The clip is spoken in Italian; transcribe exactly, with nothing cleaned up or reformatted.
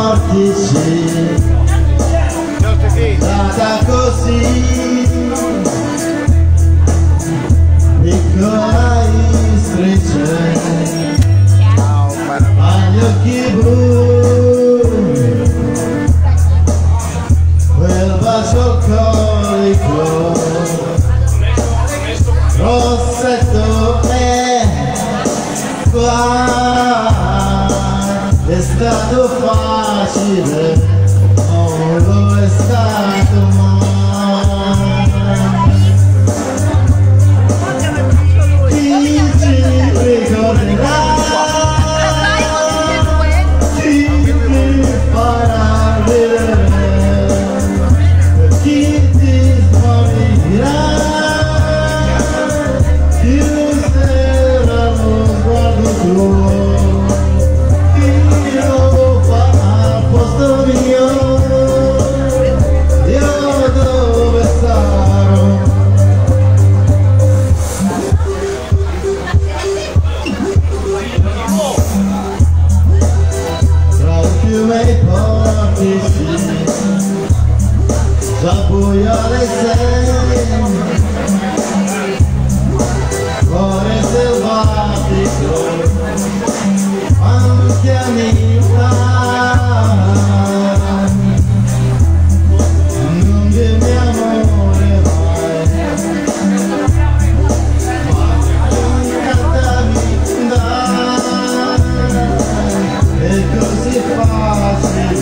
portici, data così, piccola istrice, agli occhi blu, quel bacio alcolico, rossetto è qua. È stato facile, non lo è stato mai. Chi ci ricorderà, chi mi farà vedere, chi ti smorirà, chiuderà lo sguardo tuo. Già buio alle sei, cuore selvatico, anzianità, non dirmi amore mai, ma cantami dai, è così facile.